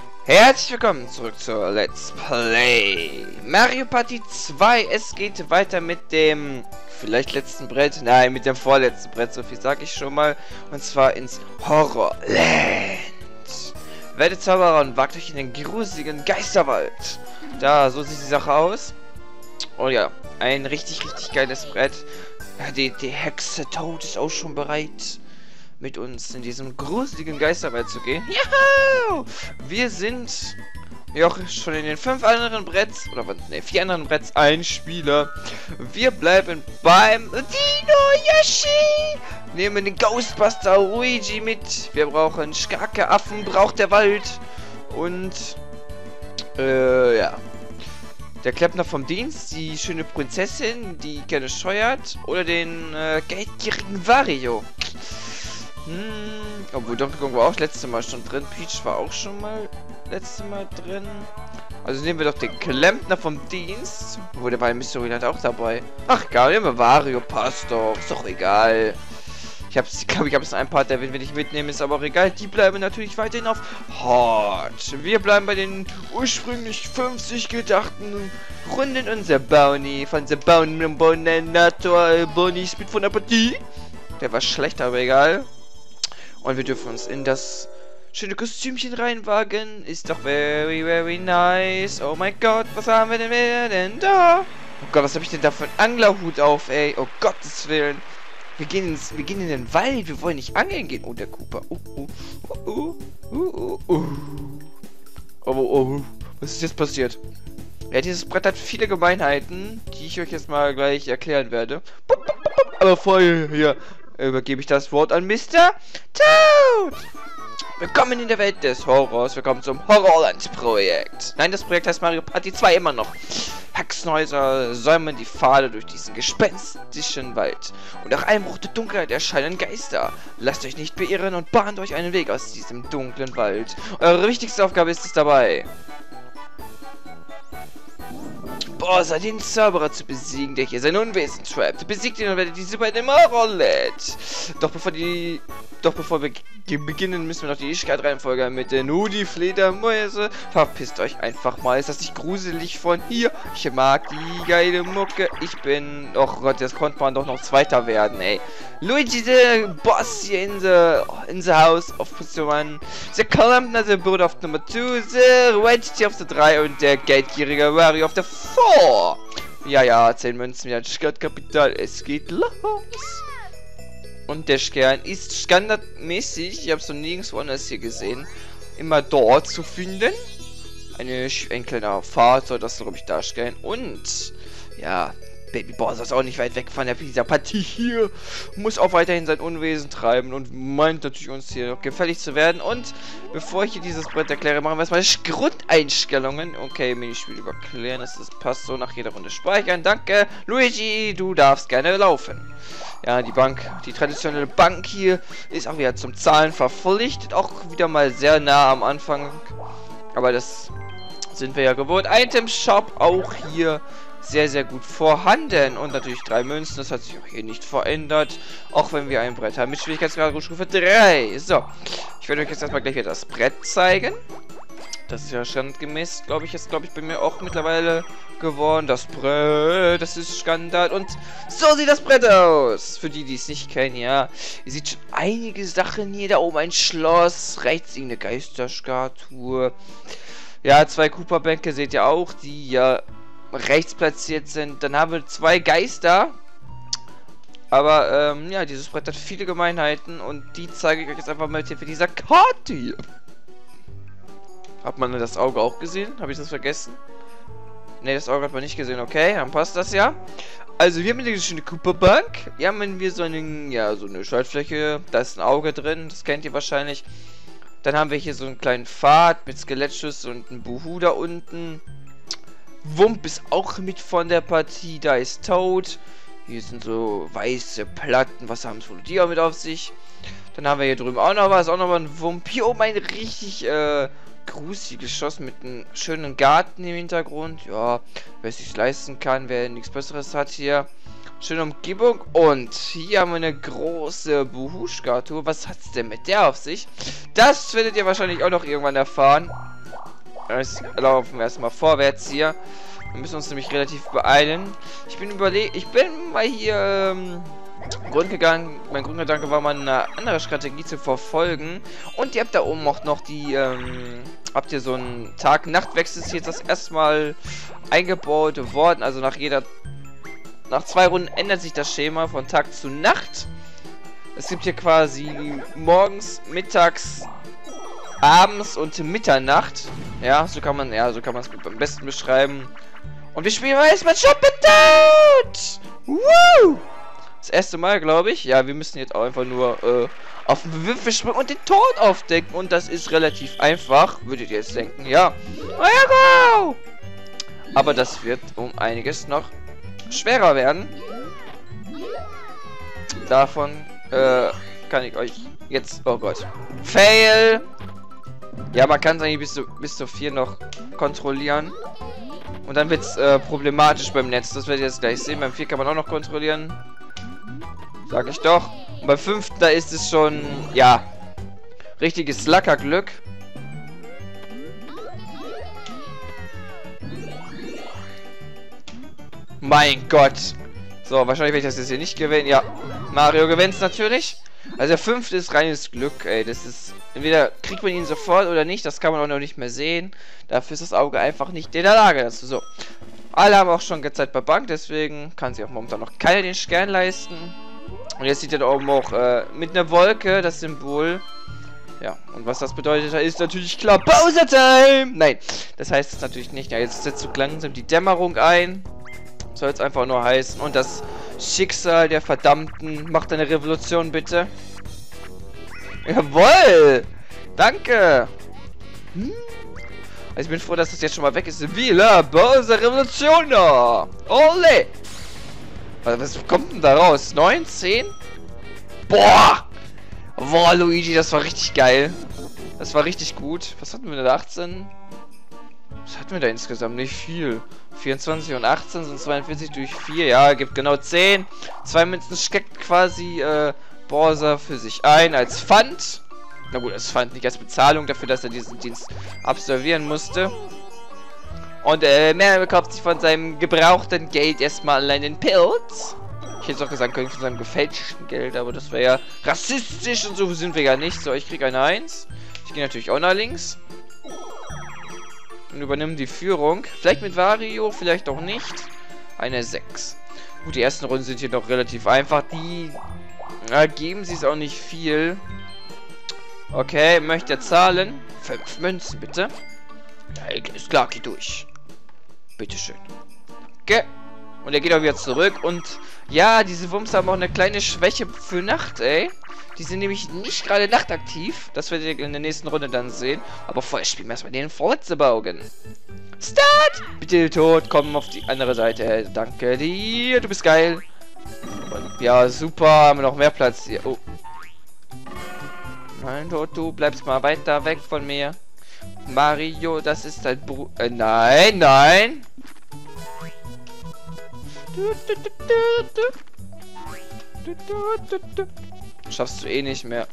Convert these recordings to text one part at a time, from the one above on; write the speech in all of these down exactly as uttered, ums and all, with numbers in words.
Herzlich willkommen zurück zur Let's Play Mario Party zwei. Es geht weiter mit dem vielleicht letzten Brett, nein, mit dem vorletzten Brett, so viel sage ich schon mal. Und zwar ins Horrorland. Werdet Zauberer und wagt euch in den gruseligen Geisterwald. Da, so sieht die Sache aus. Oh ja, ein richtig, richtig geiles Brett. Die, die Hexe Toad ist auch schon bereit, mit uns in diesem gruseligen Geisterwald zu gehen. Juhu! Wir sind ja auch schon in den fünf anderen Bretts, oder ne, vier anderen Bretts ein Spieler. Wir bleiben beim Dino Yoshi. Nehmen den Ghostbuster Luigi mit. Wir brauchen starke Affen, braucht der Wald. Und, äh, ja. Der Klempner vom Dienst, die schöne Prinzessin, die gerne scheuert. Oder den, äh, geldgierigen Wario. Hm, obwohl Donkey Kong war auch letzte Mal schon drin. Peach war auch schon mal letzte Mal drin. Also nehmen wir doch den Klempner vom Dienst. Wo der war im Mystery Land auch dabei. Ach egal, nehmen wir Wario, passt doch. Ist doch egal. Ich hab's, ich glaube, ich habe es ein Part, der will wir nicht mitnehmen, ist aber auch egal. Die bleiben natürlich weiterhin auf Hot. Wir bleiben bei den ursprünglich fünfzig gedachten Runden unser Bounty von The Bonator Bonnie Speed von der Partie. Der war schlecht, aber egal. Und wir dürfen uns in das schöne Kostümchen reinwagen. Ist doch very, very nice. Oh mein Gott, was haben wir denn, wir denn da? Oh Gott, was habe ich denn da für einen Anglerhut auf, ey? Oh Gottes Willen. Wir gehen, ins, wir gehen in den Wald. Wir wollen nicht angeln gehen. Oh, der Cooper. Uh, uh, uh, uh, uh, uh. Oh, oh, oh. Was ist jetzt passiert? Ja, dieses Brett hat viele Gemeinheiten, die ich euch jetzt mal gleich erklären werde. Aber vorher hier übergebe ich das Wort an Mister Toad. Willkommen in der Welt des Horrors. Willkommen zum Horrorland-Projekt. Nein, das Projekt heißt Mario Party zwei immer noch. Hexenhäuser säumen die Pfade durch diesen gespenstischen Wald. Und nach Einbruch der Dunkelheit erscheinen Geister. Lasst euch nicht beirren und bahnt euch einen Weg aus diesem dunklen Wald. Eure wichtigste Aufgabe ist es dabei, Bowser, den Zauberer, zu besiegen, der hier sein Unwesen trappt. Besiegt ihn und werdet diese bei dem Horrorland. Doch bevor die... Doch bevor wir beginnen, müssen wir noch die Ewigkeit-Reihenfolge mit den Nudi Fledermäuse. Verpisst euch einfach mal. Ist das nicht gruselig von hier? Ich mag die geile Mucke. Ich bin... Oh Gott, jetzt konnte man doch noch Zweiter werden, ey. Luigi, der Boss hier in the, in the house of Position one. Der Klempner, der Bird auf Nummer two. Der Wedge auf der drei und der geldgierige Wario auf der four. Ja, ja, zehn Münzen, ja, Startkapital. Es geht los. Und der Stern ist standardmäßig, ich habe es noch nirgendwo anders hier gesehen, immer dort zu finden. Eine, ein kleiner Pfad soll das, glaube ich, darstellen. Und, ja, Baby Bowser ist auch nicht weit weg von der dieser Partie hier. Muss auch weiterhin sein Unwesen treiben und meint natürlich uns hier noch gefällig zu werden. Und bevor ich hier dieses Brett erkläre, machen wir erstmal Grundeinstellungen. Okay, Minispiel überklären, das ist, passt so, nach jeder Runde speichern. Danke, Luigi, du darfst gerne laufen. Ja, die Bank, die traditionelle Bank hier ist auch wieder zum Zahlen verpflichtet. Auch wieder mal sehr nah am Anfang. Aber das sind wir ja gewohnt. Item Shop auch hier sehr, sehr gut vorhanden. Und natürlich drei Münzen. Das hat sich auch hier nicht verändert. Auch wenn wir ein Brett haben mit Schwierigkeitsgrad Stufe drei. So. Ich werde euch jetzt erstmal gleich wieder das Brett zeigen. Das ist ja standgemäß, glaube ich, jetzt, glaube ich, bei mir auch mittlerweile geworden. Das Brett, das ist Standard. Und so sieht das Brett aus. Für die, die es nicht kennen, ja. Ihr seht schon einige Sachen hier. Da oben ein Schloss. Rechts irgendeine Geisterstatue. Ja, zwei Cooper-Bänke seht ihr auch, die ja rechts platziert sind. Dann haben wir zwei Geister. Aber, ähm, ja, dieses Brett hat viele Gemeinheiten. Und die zeige ich euch jetzt einfach mal mit Hilfe dieser Karte hier. Hat man das Auge auch gesehen? Habe ich das vergessen? Ne, das Auge hat man nicht gesehen. Okay, dann passt das ja. Also, wir haben eine schöne Cooper-Bank. Hier haben wir so einen, ja, so eine Schaltfläche. Da ist ein Auge drin. Das kennt ihr wahrscheinlich. Dann haben wir hier so einen kleinen Pfad mit Skelettschuss und ein Buhu da unten. Wump ist auch mit von der Partie. Da ist Toad. Hier sind so weiße Platten. Was haben es wohl die auch mit auf sich? Dann haben wir hier drüben auch noch was. Auch noch mal ein Wump. Hier oben ein richtig, äh... gruseliges Schloss mit einem schönen Garten im Hintergrund. Ja, wer es sich leisten kann, wer nichts Besseres hat hier. Schöne Umgebung. Und hier haben wir eine große Buhu-Statue. Was hat es denn mit der auf sich? Das werdet ihr wahrscheinlich auch noch irgendwann erfahren. Jetzt laufen wir erstmal vorwärts hier. Wir müssen uns nämlich relativ beeilen. Ich bin überlegt, ich bin mal hier ähm, Grundgegangen. Mein Grundgedanke war mal eine andere Strategie zu verfolgen. Und ihr habt da oben auch noch die, ähm, habt ihr so einen Tag-Nacht-Wechsel ist jetzt das erstmal eingebaut worden. Also nach jeder, nach zwei Runden ändert sich das Schema von Tag zu Nacht. Es gibt hier quasi morgens, mittags, abends und Mitternacht. Ja, so kann man, ja, so kann man es am besten beschreiben. Und wir spielen mal erstmal Jumpin' Toad! Woo! Das erste Mal, glaube ich. Ja, wir müssen jetzt auch einfach nur äh, auf den Würfel springen und den Tod aufdecken. Und das ist relativ einfach, würdet ihr jetzt denken. Ja. Oh, aber das wird um einiges noch schwerer werden. Davon äh, kann ich euch jetzt... Oh Gott. Fail! Ja, man kann es eigentlich bis zu, bis zu vier noch kontrollieren. Und dann wird es äh, problematisch beim Netz. Das werdet ihr jetzt gleich sehen. Beim vier kann man auch noch kontrollieren. Sag ich doch. Und beim fünf, da ist es schon, ja, richtiges Lackerglück. Mein Gott. So, wahrscheinlich werde ich das jetzt hier nicht gewinnen. Ja, Mario gewinnt es natürlich. Also der fünfte ist reines Glück, ey. Das ist... Entweder kriegt man ihn sofort oder nicht. Das kann man auch noch nicht mehr sehen. Dafür ist das Auge einfach nicht in der Lage dazu. So. Alle haben auch schon Zeit bei Bank. Deswegen kann sich auch momentan noch keiner den Stern leisten. Und jetzt sieht er da oben auch äh, mit einer Wolke das Symbol. Ja, und was das bedeutet, ist natürlich klar. Pause-Time! Nein, das heißt es natürlich nicht. Ja, jetzt setzt so langsam die Dämmerung ein. Soll es einfach nur heißen. Und das Schicksal der Verdammten macht eine Revolution, bitte. Jawohl! Danke! Hm? Also ich bin froh, dass das jetzt schon mal weg ist. Villa Bowser Revolution! Ole! Was kommt denn da raus? neun, zehn? Boah! Boah, Luigi, das war richtig geil. Das war richtig gut. Was hatten wir da? achtzehn? Was hatten wir da insgesamt? Nicht viel. vierundzwanzig und achtzehn sind zweiundvierzig durch vier. Ja, gibt genau zehn. Zwei Münzen steckt quasi äh, Bowser für sich ein als Pfand. Na gut, als Pfand, nicht als Bezahlung dafür, dass er diesen Dienst absolvieren musste. Und äh, Mario kauft sich von seinem gebrauchten Geld erstmal allein den Pilz. Ich hätte es auch gesagt können, von seinem gefälschten Geld, aber das wäre ja rassistisch und so sind wir ja nicht. So, ich kriege eine eins. Ich gehe natürlich auch nach links. Und übernimmt die Führung. Vielleicht mit Wario, vielleicht auch nicht. Eine sechs. Gut, die ersten Runden sind hier noch relativ einfach. Die na, geben sie es auch nicht viel. Okay, möchte er zahlen? Fünf Münzen, bitte. Ja, ist klar, geh durch. Bitteschön. Okay. Und er geht auch wieder zurück. Und ja, diese Wumms haben auch eine kleine Schwäche für Nacht, ey. Die sind nämlich nicht gerade nachtaktiv. Das werdet ihr in der nächsten Runde dann sehen. Aber vorher spielen wir erstmal den Flitzebogen. Start! Bitte, Tod, komm auf die andere Seite. Danke dir, du bist geil. Und ja, super, haben wir noch mehr Platz hier. Oh. Nein, Tod, du bleibst mal weiter weg von mir. Mario, das ist dein Bruder. Äh, nein, nein. Schaffst du eh nicht mehr.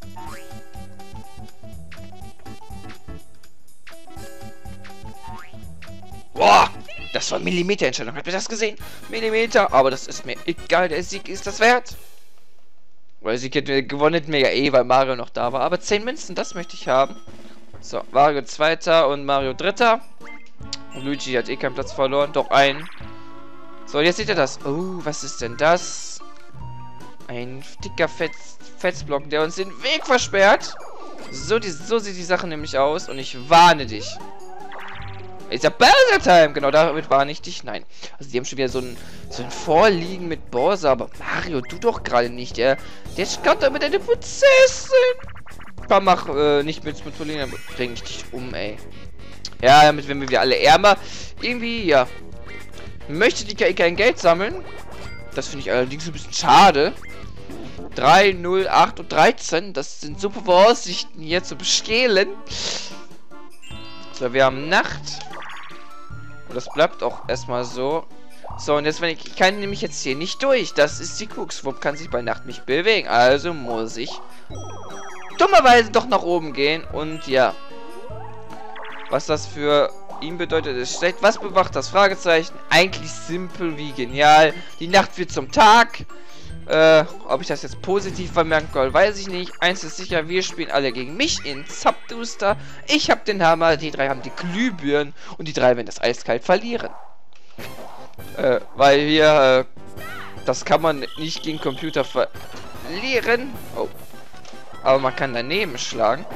Boah, das war Millimeterentscheidung. Habt ihr das gesehen? Millimeter. Aber das ist mir egal. Der Sieg ist das wert. Weil Sieg hätte gewonnen mir ja eh, weil Mario noch da war. Aber zehn Münzen, das möchte ich haben. So, Mario zweiter und Mario dritter. Und Luigi hat eh keinen Platz verloren. Doch einen. So, jetzt seht ihr das. Oh, was ist denn das? Ein dicker Fetz Fetzblock, der uns den Weg versperrt. So, die, so sieht die Sache nämlich aus. Und ich warne dich. Ist ja Bowser Time. Genau, damit warne ich dich. Nein. Also, die haben schon wieder so ein, so ein Vorliegen mit Bowser. Aber Mario, du doch gerade nicht. Der, der schaut da mit einer Prinzessin. Komm, mach äh, nicht mit Smotoline, dann bring ich dich um, ey. Ja, damit werden wir wieder alle ärmer. Irgendwie, ja. Möchte die K I kein Geld sammeln? Das finde ich allerdings ein bisschen schade. drei, null, acht und dreizehn. Das sind super Voraussichten hier zu bestehlen. So, wir haben Nacht. Und das bleibt auch erstmal so. So, und jetzt, wenn ich, ich kann nämlich jetzt hier nicht durch. Das ist die Krux. Wo kann sich bei Nacht nicht bewegen? Also muss ich dummerweise doch nach oben gehen. Und ja. Was das für ihn bedeutet, ist schlecht. Was bewacht das Fragezeichen? Eigentlich simpel wie genial. Die Nacht wird zum Tag. Äh, ob ich das jetzt positiv vermerken soll, weiß ich nicht. Eins ist sicher, wir spielen alle gegen mich in Zapduster. Ich habe den Hammer, die drei haben die Glühbirnen und die drei werden das eiskalt verlieren. Äh, weil wir, äh, das kann man nicht gegen Computer verlieren. Oh. Aber man kann daneben schlagen.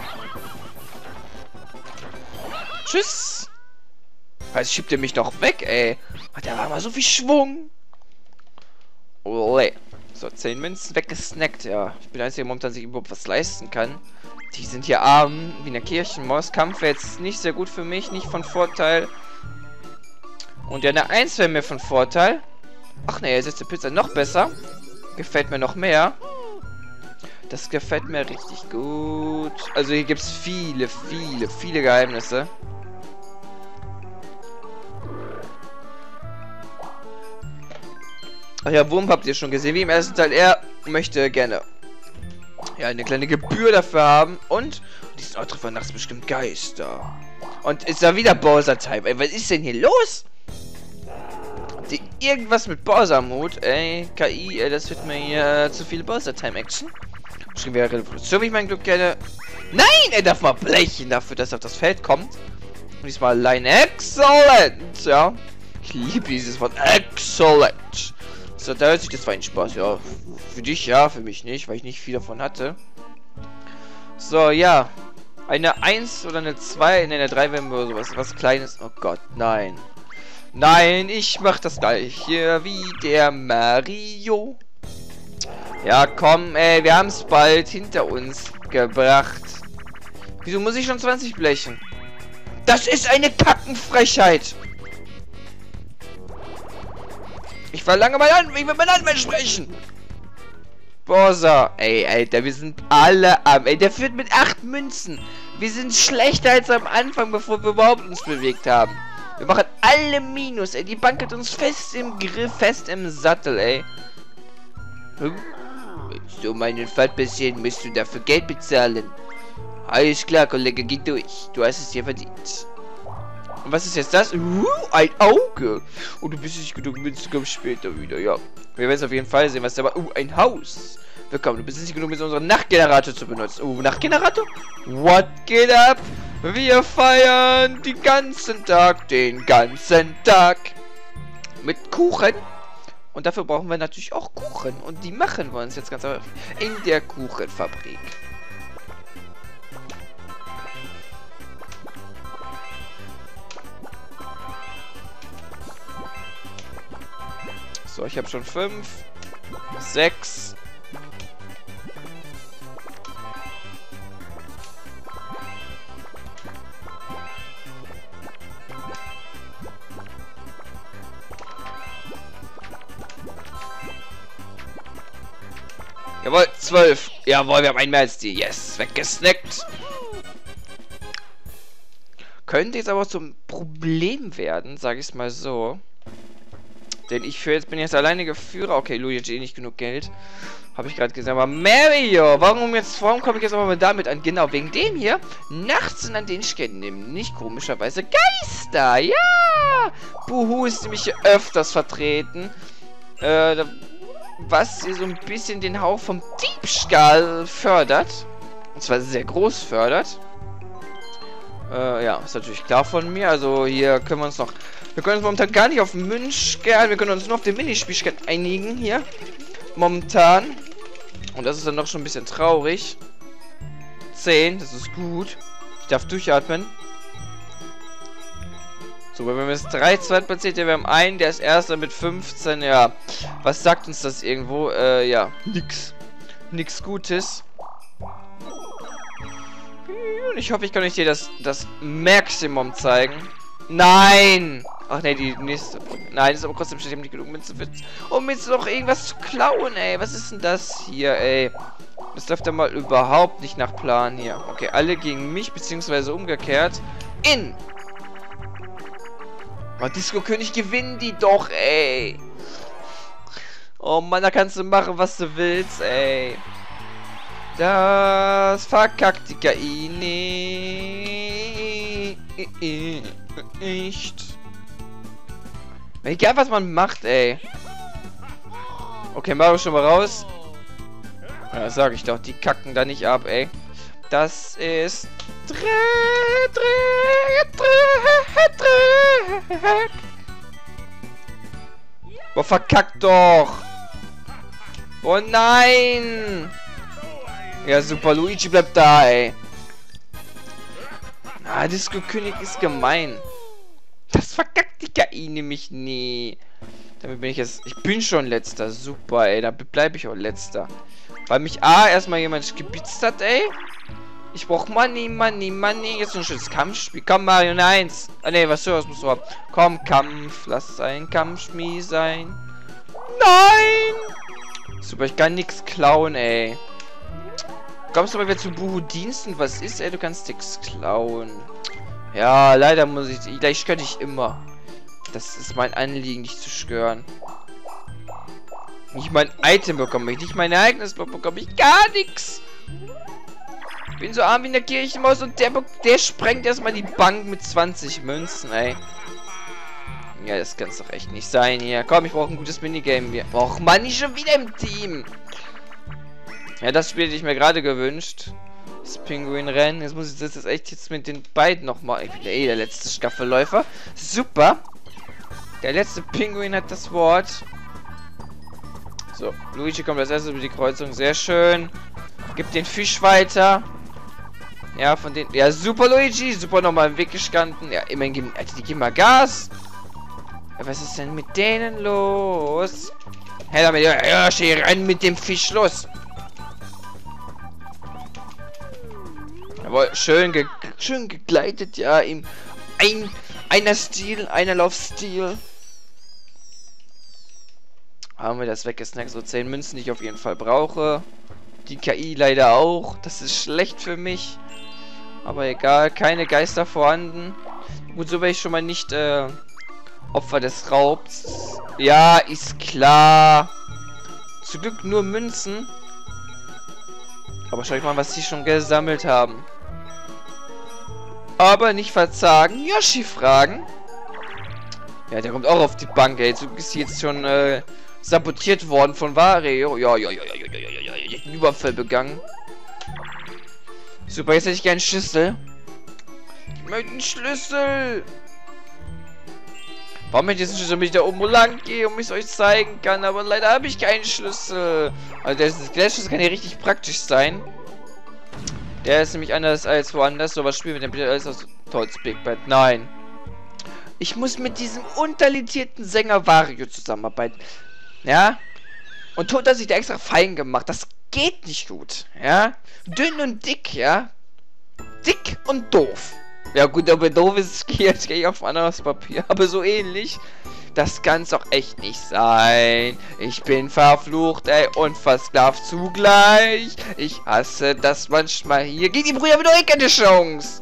Tschüss. Also schiebt er mich doch weg, ey. Ach, da war mal so viel Schwung. Ole. So, zehn Münzen weggesnackt, ja. Ich bin der Einzige, der momentan sich überhaupt was leisten kann. Die sind hier arm, wie eine Kirchenmaus. Kampf wäre jetzt nicht sehr gut für mich, nicht von Vorteil. Und ja, eine eins wäre mir von Vorteil. Ach ne, jetzt ist die Pizza noch besser. Gefällt mir noch mehr. Das gefällt mir richtig gut. Also hier gibt es viele, viele, viele Geheimnisse. Ach ja, Wurm habt ihr schon gesehen, wie im ersten Teil. Er möchte gerne ja eine kleine Gebühr dafür haben. Und diesen Ort treffen nachts bestimmt Geister. Und ist da wieder Bowser-Type. Ey, was ist denn hier los? Habt ihr irgendwas mit Bowser am Hut? Ey, K I, ey, das wird mir hier zu viel Bowser-Time-Action. Schon wieder Revolution, wie ich mein Glück kenne. Nein, er darf mal blechen dafür, dass er auf das Feld kommt. Und diesmal allein excellent. Ja, ich liebe dieses Wort excellent. So, da hört sich das fein Spaß. Ja, für dich ja, für mich nicht, weil ich nicht viel davon hatte. So, ja. Eine eins oder eine zwei, ne, eine drei, wenn wir sowas, was Kleines. Oh Gott, nein. Nein, ich mach das gleiche wie der Mario. Ja, komm, ey, wir haben es bald hinter uns gebracht. Wieso muss ich schon zwanzig blechen? Das ist eine Kackenfrechheit. Ich verlange mal an, ich will meinen Anwalt sprechen. Bowser, ey, Alter, wir sind alle am, ey, der führt mit acht Münzen. Wir sind schlechter als am Anfang, bevor wir überhaupt uns bewegt haben. Wir machen alle Minus, ey, die Bank hat uns fest im Griff, fest im Sattel, ey. Hm? Willst du meinen Fall passieren, musst du dafür Geld bezahlen. Alles klar, Kollege, geh durch. Du hast es dir verdient. Und was ist jetzt das? Uh, ein Auge. Und du bist nicht genug Münzen, komm später wieder, ja. Wir werden es auf jeden Fall sehen, was da war. Uh, ein Haus. Willkommen, du bist nicht genug, mit unserem Nachtgenerator zu benutzen. Uh, Nachtgenerator? What geht ab? Wir feiern den ganzen Tag, den ganzen Tag. Mit Kuchen. Und dafür brauchen wir natürlich auch Kuchen. Und die machen wir uns jetzt ganz einfach in der Kuchenfabrik. So, ich habe schon fünf, sechs. Jawohl, zwölf. Jawohl, wir haben einen mehr als die. Yes, weggesnackt. Könnte jetzt aber zum Problem werden, sage ich es mal so. Denn ich für jetzt bin jetzt alleinige Führer. Okay, Luigi hat eh nicht genug Geld. Habe ich gerade gesagt. Aber Mario, warum jetzt, warum komme ich jetzt aber mal damit an? Genau, wegen dem hier. Nachts sind an den Städten eben nicht komischerweise Geister. Ja! Buhu ist nämlich hier öfters vertreten. Äh, was hier so ein bisschen den Hauch vom Diebstahl fördert. Und zwar sehr groß fördert. Äh, ja, ist natürlich klar von mir. Also hier können wir uns noch... Wir können uns momentan gar nicht auf Münzgeld, wir können uns nur auf den Minispielchen einigen hier. Momentan. Und das ist dann noch schon ein bisschen traurig. zehn, das ist gut. Ich darf durchatmen. So, wenn wir jetzt drei Zweitplatzierte, wir haben einen, der ist erster mit fünfzehn, ja. Was sagt uns das irgendwo? Äh, ja, nix. Nix Gutes. Und ich hoffe, ich kann euch hier das, das Maximum zeigen. Nein! Ach ne, die nächste. Nein, ist aber trotzdem schlecht. Ich habe nicht genug Münze, um jetzt noch irgendwas zu klauen, ey. Was ist denn das hier, ey? Das läuft ja mal überhaupt nicht nach Plan hier. Okay, alle gegen mich, beziehungsweise umgekehrt. In! Oh, Disco König, gewinnen die doch, ey. Oh Mann, da kannst du machen, was du willst, ey. Das verkackt die K I nicht. Nicht. Egal, was man macht, ey. Okay, Mario schon mal raus. Ja, sag ich doch, die kacken da nicht ab, ey. Das ist... Dreck, Dreck, Dreck, Dreck. Boah, verkackt doch. Oh nein. Ja, super. Luigi bleibt da, ey. Ah, Disco-König ist gemein. Das verkackt die K I nämlich nie. Damit bin ich jetzt... Ich bin schon letzter. Super, ey. Da bleibe ich auch letzter. Weil mich A, erstmal jemand gebitzt hat, ey. Ich brauch Money, Money, Money. Jetzt ein schönes Kampfspiel. Komm, Mario, eins. Ah, ne, was soll das? Musst du haben. Komm, Kampf. Lass ein Kampfspiel sein. Nein! Super, ich kann nichts klauen, ey. Kommst du aber wieder zu Buhu Diensten? Was ist, ey? Du kannst nichts klauen. Ja, leider muss ich... Ich störe dich immer. Das ist mein Anliegen, dich zu stören. Nicht mein Item bekomme ich, nicht mein eigenes Block bekomme ich gar nichts. Ich bin so arm wie in der Kirchenmaus und der, der sprengt erstmal die Bank mit zwanzig Münzen, ey. Ja, das kann es doch echt nicht sein hier. Komm, ich brauche ein gutes Minigame hier. Och, Mann, ich schon wieder im Team. Ja, das Spiel hätte ich mir gerade gewünscht. Das Pinguinrennen. Jetzt muss ich das jetzt echt jetzt mit den beiden nochmal. Ich bin ja eh der letzte Staffelläufer. Super. Der letzte Pinguin hat das Wort. So, Luigi kommt als erstes über die Kreuzung. Sehr schön. Gibt den Fisch weiter. Ja, von den... Ja, super, Luigi. Super nochmal im Weg gestanden. Ja, immerhin geben... Alter, die geben mal Gas. Ja, was ist denn mit denen los? Hey, damit... Ja, ja, rein mit dem Fisch los. Jawohl, schön, ge schön gegleitet, ja, im... Ein... Einer Stil, einer Laufstil. Haben wir das weggesnackt, so zehn Münzen, die ich auf jeden Fall brauche. Die K I leider auch. Das ist schlecht für mich. Aber egal, keine Geister vorhanden. Gut, so wäre ich schon mal nicht äh, Opfer des Raubs. Ja, ist klar. Zum Glück nur Münzen. Aber schau ich mal, was sie schon gesammelt haben. Aber nicht verzagen. Yoshi fragen. Ja, der kommt auch auf die Bank, ey. Du bist jetzt schon äh, sabotiert worden von Wario. Ja, ja, ja, ja, ja, ja, ja, ja, ja, einen Überfall begangen. Super, jetzt hätte ich gerne einen Schlüssel. Ich möchte einen Schlüssel. Warum hätte ich diesen Schlüssel, damit ich da oben lang gehe und mich euch zeigen kann? Aber leider habe ich keinen Schlüssel. Also der, der Schlüssel kann ja richtig praktisch sein. Der ist nämlich anders als woanders. So, was spielen wir denn bitte alles aus Toads Big Bad? Nein. Ich muss mit diesem untalentierten Sänger Wario zusammenarbeiten. Ja? Und Toad hat sich da extra fein gemacht. Das geht nicht gut. Ja? Dünn und dick, ja? Dick und doof. Ja gut, aber doof ist jetzt gehe ich auf anderes Papier. Aber so ähnlich. Das kann's doch echt nicht sein. Ich bin verflucht, ey, und versklavt zugleich. Ich hasse das manchmal hier. Gegen die Brüder wieder keine Chance.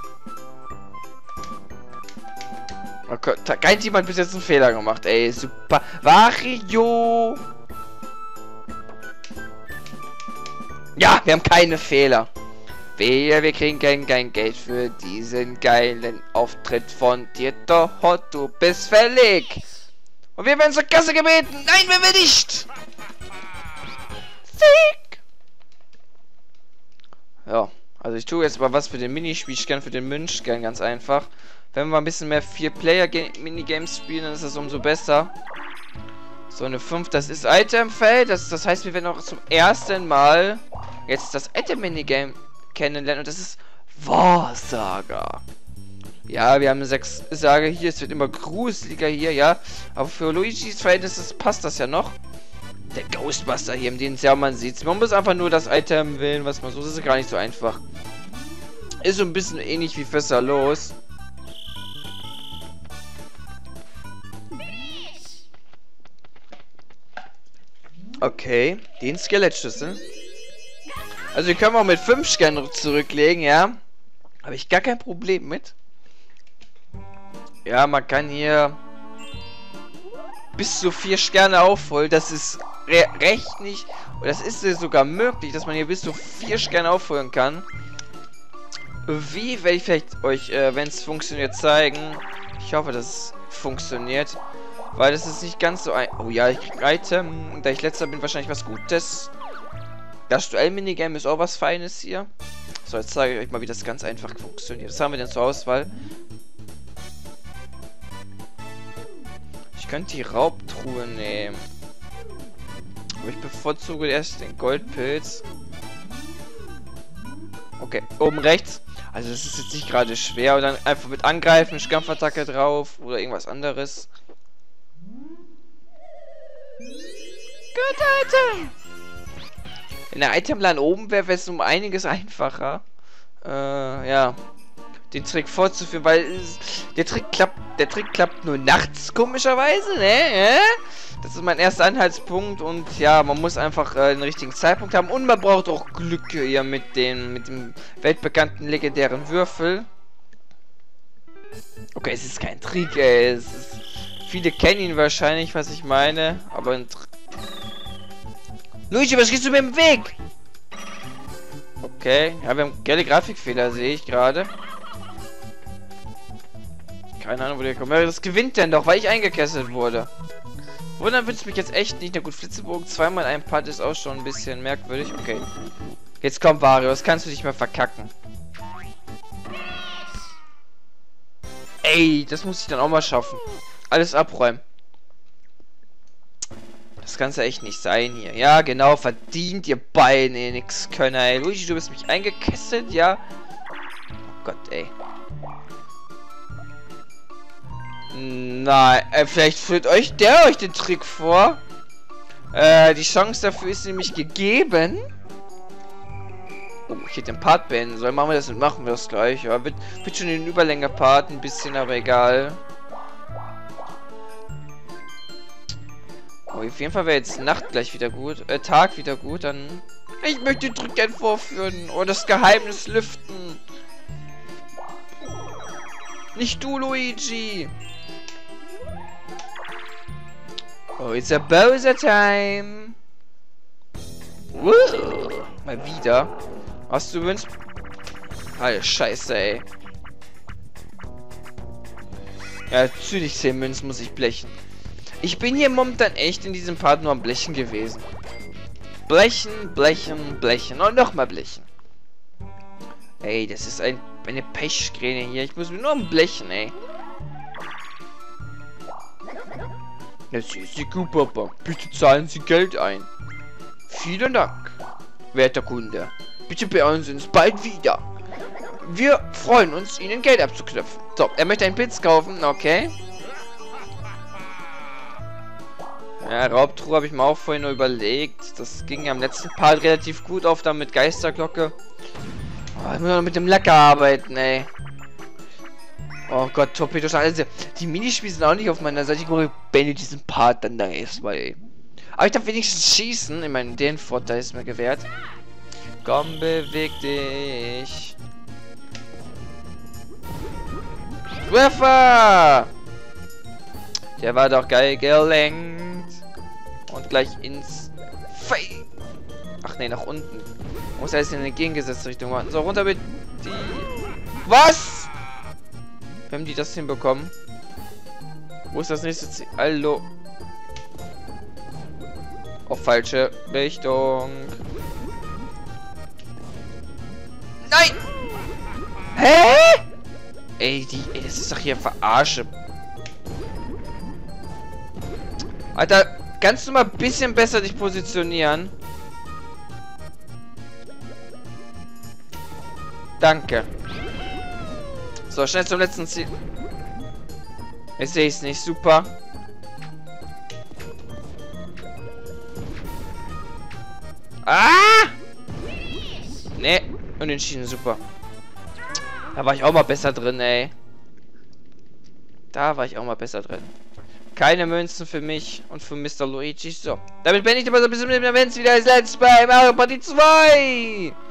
Okay, kein Team hat bis jetzt einen Fehler gemacht, ey. Super. Wario. Ja, wir haben keine Fehler. Wehe, wir kriegen kein, kein Geld für diesen geilen Auftritt von dir. Doch, du bist fällig. Und wir werden zur Kasse gebeten. Nein, wenn wir nicht. Sieg. Ja, also ich tue jetzt mal was für den Minispielstern, für den Münchstern, ganz einfach. Wenn wir mal ein bisschen mehr vier Player Minigames spielen, dann ist das umso besser. So, eine fünf, das ist Itemfeld. Das, das heißt, wir werden auch zum ersten Mal jetzt das Item-Minigame kennenlernen. Und das ist Wahrsager. Ja, wir haben eine sechs Sage hier. Es wird immer gruseliger hier, ja. Aber für Luigis Verhältnis passt das ja noch. Der Ghostbuster hier, den ja man sieht. Man muss einfach nur das Item wählen, was man so. Das ist gar nicht so einfach. Ist so ein bisschen ähnlich wie Fässer los. Okay, den Skelettschlüssel. Also die können wir auch mit fünf Sternen zurücklegen, ja. Habe ich gar kein Problem mit. Ja, man kann hier bis zu vier Sterne aufholen. Das ist re recht nicht. Und das ist sogar möglich, dass man hier bis zu vier Sterne aufholen kann. Wie werde ich vielleicht euch, äh, wenn es funktioniert, zeigen. Ich hoffe, dass es funktioniert. Weil das ist nicht ganz so ein... Oh ja, ich krieg Item. Da ich letzter bin, wahrscheinlich was Gutes. Das Duell-Minigame ist auch was Feines hier. So, jetzt zeige ich euch mal, wie das ganz einfach funktioniert. Was haben wir denn zur Auswahl? Ich könnte die Raubtruhe nehmen. Aber ich bevorzuge erst den Goldpilz. Okay, oben rechts. Also das ist jetzt nicht gerade schwer. Und dann einfach mit Angreifen, Kampfattacke drauf oder irgendwas anderes. Good Item! Wenn der Itemplan oben wäre, wäre es um einiges einfacher. Äh, ja. Den Trick fortzuführen, weil es, der Trick klappt, der Trick klappt nur nachts, komischerweise, ne? Das ist mein erster Anhaltspunkt und ja, man muss einfach äh, den richtigen Zeitpunkt haben und man braucht auch Glück hier mit dem, mit dem weltbekannten legendären Würfel. Okay, es ist kein Trick, ey. Es ist, viele kennen ihn wahrscheinlich, was ich meine, aber ein Trick. Luigi, was gehst du mir im Weg? Okay, ja, wir haben geile Grafikfehler, sehe ich gerade. Keine Ahnung, wo der kommt. Das gewinnt denn doch, weil ich eingekesselt wurde. Wundern würde es mich jetzt echt nicht. Na gut, Flitzebogen zweimal ein Part ist auch schon ein bisschen merkwürdig. Okay. Jetzt kommt Wario, das kannst du nicht mehr verkacken. Ey, das muss ich dann auch mal schaffen. Alles abräumen. Das kann ja echt nicht sein hier. Ja, genau, verdient ihr beiden nix können, ey. Luigi, du bist mich eingekesselt, ja? Oh Gott, ey. Nein, äh, vielleicht führt euch der euch den Trick vor. Äh, die Chance dafür ist nämlich gegeben. Oh, ich hätte den Part beenden sollen. Machen wir das und machen wir das gleich. Ja, wird, wird schon in Überlänge Part ein bisschen, aber egal. Oh, auf jeden Fall wäre jetzt Nacht gleich wieder gut. Äh, Tag wieder gut, dann... Ich möchte den Trick gerne vorführen. Oh, das Geheimnis lüften. Nicht du, Luigi. Oh, it's a Bowser time. Woo. Mal wieder. Hast du Münzen? Alter, scheiße, ey. Ja, natürlich zehn Münzen muss ich blechen. Ich bin hier momentan echt in diesem Part nur am Blechen gewesen. Blechen, blechen, blechen und nochmal blechen. Ey, das ist ein, eine Pechsträhne hier. Ich muss mir nur am Blechen, ey. Das ist die Kuhpapa. Bitte zahlen Sie Geld ein. Vielen Dank, werter Kunde. Bitte beeilen Sie uns bald wieder. Wir freuen uns, Ihnen Geld abzuknüpfen. So, er möchte einen Pilz kaufen, okay. Ja, Raubtruhe habe ich mir auch vorhin nur überlegt. Das ging ja am letzten Part relativ gut auf, dann mit Geisterglocke. Oh, ich muss noch mit dem Lecker arbeiten, ey. Oh Gott, Torpedo. Also, die Minispiele sind auch nicht auf meiner Seite. Ich beende diesen Part dann da erstmal, ey. Aber ich darf wenigstens schießen. Ich meine, den Vorteil ist mir gewährt. Komm, beweg dich. Treffer! Der war doch geil gelenkt. Und gleich ins Face. Ach nee, nach unten. Muss alles in eine entgegengesetzte Richtung machen. So, runter mit die. Was? Wie haben die das hinbekommen? Wo ist das nächste Ziel? Hallo. Auf falsche Richtung. Nein! Hä? Ey, die. Ey, das ist doch hier Verarsche. Alter, kannst du mal ein bisschen besser dich positionieren? Danke. So, schnell zum letzten Ziel. Jetzt sehe ich es nicht. Super. Ah! Nee, unentschieden. Super. Da war ich auch mal besser drin, ey. Da war ich auch mal besser drin. Keine Münzen für mich und für Mister Luigi. So. Damit bin ich aber so ein bisschen, wenn es wieder ist. Let's Play Mario Party zwei.